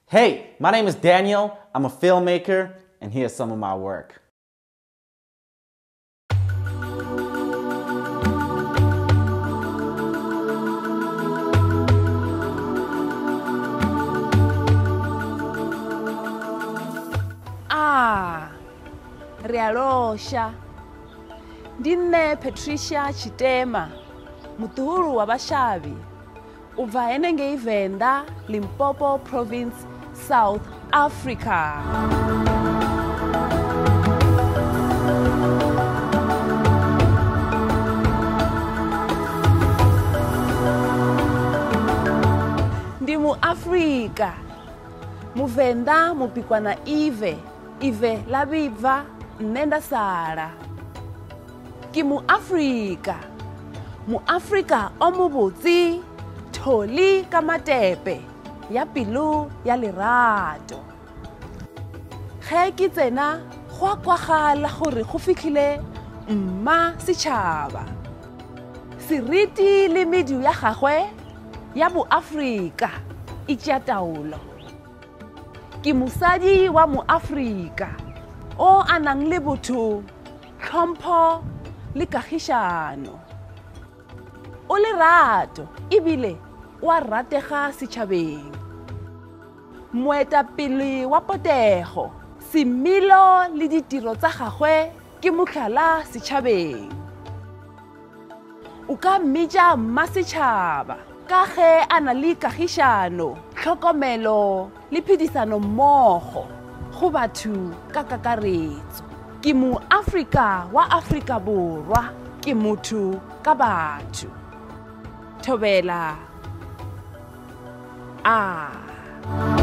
Hey, my name is Daniel. I'm a filmmaker, and here's some of my work. Rialosha Ndine Patricia Chitema Mutuhuru wa Bashavi uva enenge ivenda Limpopo Province, South Africa. Ndi mu Afrika muvenda mupikwa na ive labibva nenda sala. Ki mu Afrika omubutsi tholi kamatepe ya pilu ya lerato. Ge ke tsena go kwagala gore go fitlhile mma setšhaba. Seriti le medu ya gagwe ya bo Afrika e tšea taolo. Ke mosadi wa mo Afrika o a nang le botho, tlhompho le kagišano. O lerato ebile o a ratega setšhabeng. Moetapele wa potego, semelo le ditiro tsa gagwe ke motlhala setšhabeng. O ka mmitša mmasetšhaba ka ge a na le kagišano, tlhokomelo le phedisano mmogo go batho ka kakaretso. Ke mo Afrika wa Afrika Borwa, ke motho ka batho. Thobela.